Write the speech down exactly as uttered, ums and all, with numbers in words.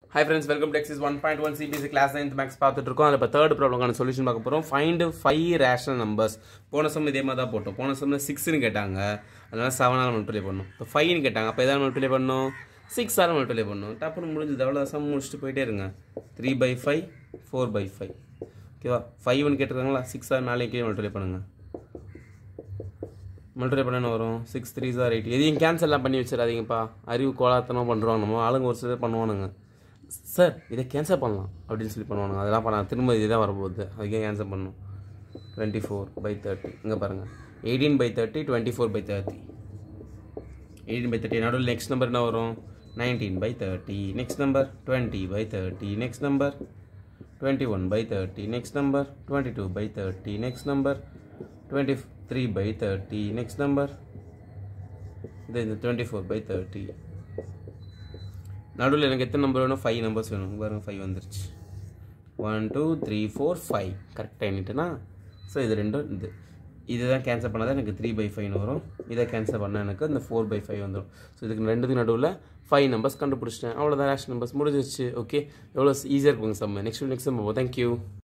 Hi friends, welcome to exercise one point one C B S E class ninth max பார்த்துட்டு இருக்கோம். அதுல third problemக்கான solution பார்க்க போறோம். Find five rational numbers. போன sum இதே மாதிரி தான் போட்டோம். போன சம்ல six னு கேட்டாங்க. அதனால seven ஆல மல்டிப்ளை பண்ணனும். இப்போ five னு கேட்டாங்க. அப்ப எதால மல்டிப்ளை பண்ணனும்? six ஆல மல்டிப்ளை பண்ணனும். டப்புனு முடிஞ்சது. அவ்வளவு சம் முடிச்சிட்டு போயிட்டே இருங்க. three by five, four by five. ஓகேவா? five னு கேட்டிருக்காங்களா? six ஆல நாளைக்கு கீழ மல்டிப்ளை பண்ணுங்க. மல்டிப்ளை பண்ணா என்ன வரும்? six threes are eight. எதையும் கேன்சல்லாம் பண்ணி வச்சிராதீங்கப்பா. அறிவு கோலாத்தனமா பண்றோம் நம்ம. ஆளுங்க ஒரு சிலர் பண்ணுவானுங்க. சார் இதை கேன்சல் பண்ணலாம் அப்படின்னு சொல்லி பண்ணுவானுங்க. அதெல்லாம் பண்ண திரும்ப இதுதான் வரப்போகுது. அதுக்கே கேன்சல் பண்ணணும். டுவெண்ட்டி ஃபோர் பை தேர்ட்டி இங்கே பாருங்கள். Eighteen by thirty twenty four by thirty eighteen by thirty நடுவில் நெக்ஸ்ட் நம்பர் என்ன வரும்? Nineteen by thirty next number twenty by thirty next number twenty one by thirty next number twenty two by thirty next number twenty three by thirty next number இது இந்த twenty four by thirty. நடுவில் எனக்கு எத்தனை number வேணும்? Five numbers வேணும். பாருங்கள் five வந்துருச்சு. One two three four five கரெக்டாக எண்ணிட்டேன்னா ஸோ இது ரெண்டும் இது இதுதான் கேன்சல் பண்ணால் தான் எனக்கு த்ரீ பை ஃபைவ்னு வரும். இதை கேன்சல் பண்ணால் எனக்கு இந்த ஃபோர் பை ஃபைவ் வந்துடும். ஸோ இதுக்கு ரெண்டுத்துக்கு நடுவில் ஃபைவ் நம்பர்ஸ் கண்டுபிடிச்சிட்டேன். அவ்வளோதான் ரேஷன் நம்பர்ஸ் முடிஞ்சிருச்சு. ஓகே, எவ்வளோ ஈஸியாக இருக்குங்க sum. Next next sum. Thank you.